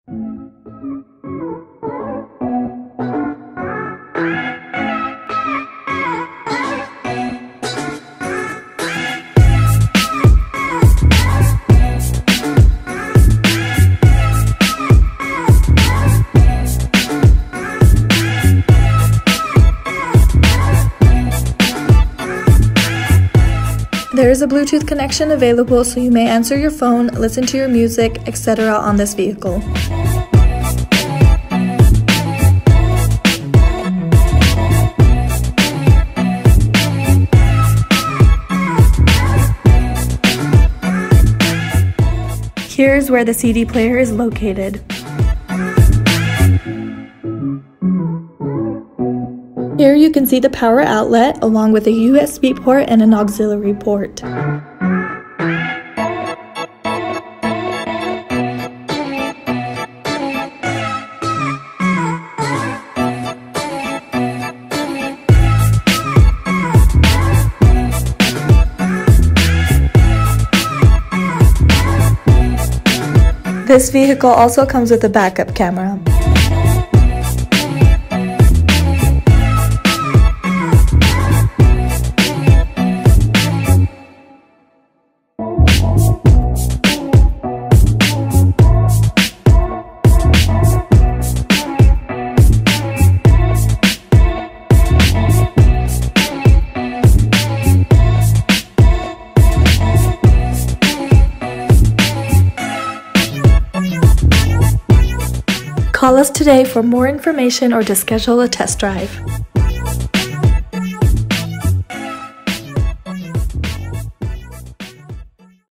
There is a Bluetooth connection available, so you may answer your phone, listen to your music, etc. on this vehicle. Here's where the CD player is located. Here you can see the power outlet along with a USB port and an auxiliary port. This vehicle also comes with a backup camera. Call us today for more information or to schedule a test drive.